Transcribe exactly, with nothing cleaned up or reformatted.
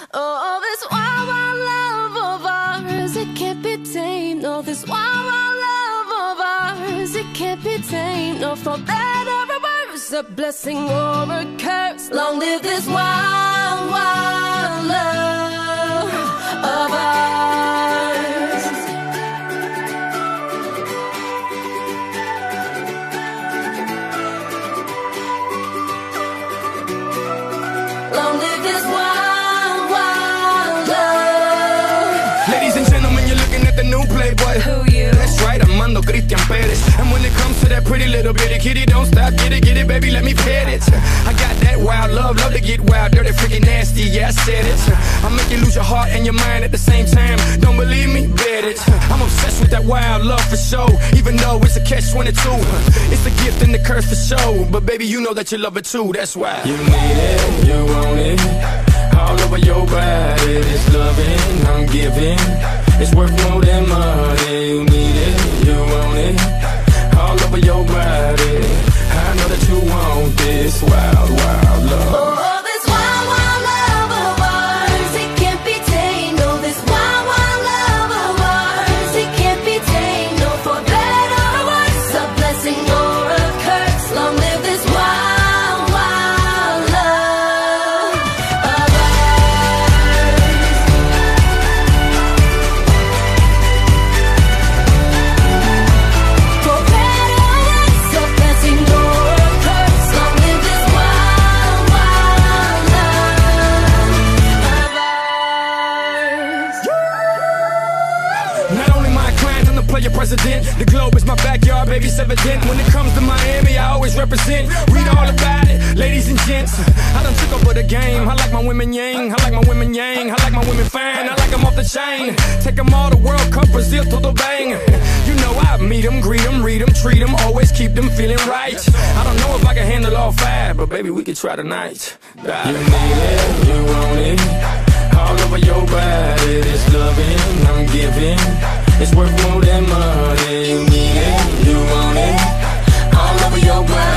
Oh, this wild, wild love of ours, it can't be tamed. No, this wild, wild love of ours, it can't be tamed. No, for better or worse, a blessing or a curse. Long live this wild, wild love of ours. Long live this wild, wild love. Ladies and gentlemen, you're looking at the new Playboy. Who you? That's right, Armando Christian Perez. And when it comes to that pretty little bitty kitty, don't stop, get it, get it, baby, let me pet it. I got that wild love, love to get wild, dirty, freaking nasty, yeah, I said it. I make you lose your heart and your mind at the same time. Don't believe me? Bet it. I'm obsessed with that wild love for show, even though it's a catch twenty-two. It's the gift and the curse for show, but baby, you know that you love it too, that's why. You need it, you want it, all over your body. This loving I'm giving, it's worth more than money. You need it, you want it, all over your body. I know that you want this wild, wild love. Oh, this wild, wild love of ours, it can't be tamed. No, this wild, wild love of ours, it can't be tamed. No, for better or worse, a blessing or a curse. Long live this wild, wild love of ours. For better or worse, a blessing or a curse. Long live this wild, wild love of ours. Not only my client, I'm the player president. The globe is my backyard, baby, it's evident. When it comes to Miami, I always represent. Read all about it, ladies and gents. I done took over the game. I like my women yang, I like my women yang, I like my women fine, I like them off the chain. Take them all to World Cup, Brazil, todo bang. You know I meet them, greet them, read them, treat them, always keep them feeling right. I don't know if I can handle all five, but baby, we could try tonight. You need it, you want it, all over your body. This loving I'm giving, it's worth more than money. You need it, you want it, all over your body.